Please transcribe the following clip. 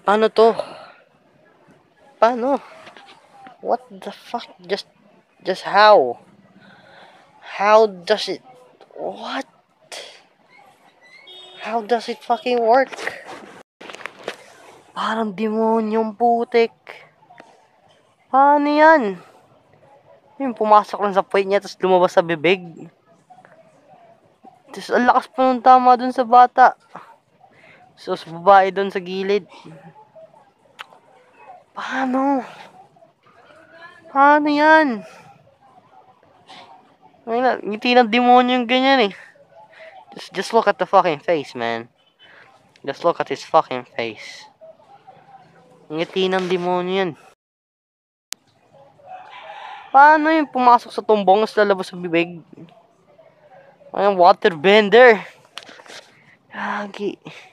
Paano to? Paano? What the fuck? Just how? How does it? What? How does it fucking work? Parang demonyong putik. Paano yan? Yung pumasok lang sa puwet niya tapos lumabas sa bibig. Tapos ang lakas pa nung tama dun sa bata. Sus, babae dun sa gilid. Paano? Paano yan? Ngiti ng demonyo yung ganyan eh. Just look at the fucking face, man. Just look at his fucking face. Ngiti ng demonyo yan. Paano yung pumasok sa tumbong at lalabas sa bibig? Ay, waterbender. Gagi.